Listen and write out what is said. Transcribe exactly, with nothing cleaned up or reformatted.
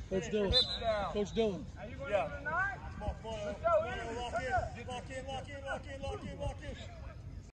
Coach Dillon. Coach Dillon. Are you going to do it tonight? Let's go. Lock in, lock in, lock in, lock in, lock in, lock in.